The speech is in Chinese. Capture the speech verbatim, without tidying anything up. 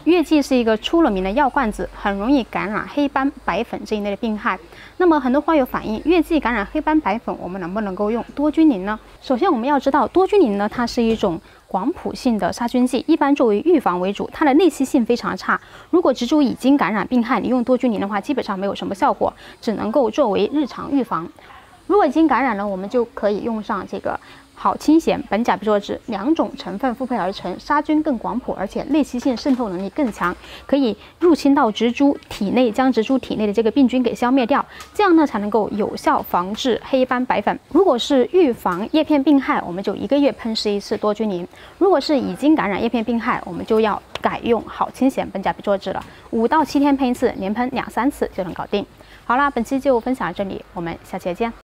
月季是一个出了名的药罐子，很容易感染黑斑、白粉这一类的病害。那么很多花友反映，月季感染黑斑、白粉，我们能不能够用多菌灵呢？首先我们要知道，多菌灵呢，它是一种广谱性的杀菌剂，一般作为预防为主，它的内吸性非常差。如果植株已经感染病害，你用多菌灵的话，基本上没有什么效果，只能够作为日常预防。如果已经感染了，我们就可以用上这个好清贤、苯甲吡唑酯两种成分复配而成，杀菌更广谱，而且内吸性渗透能力更强，可以入侵到植株体内，将植株体内的这个病菌给消灭掉，这样呢才能够有效防治黑斑白粉。如果是预防叶片病害，我们就一个月喷施一次多菌灵；如果是已经感染叶片病害，我们就要改用好清贤、苯甲吡唑酯了，五到七天喷一次，连喷两三次就能搞定。好啦，本期就分享到这里，我们下期再见。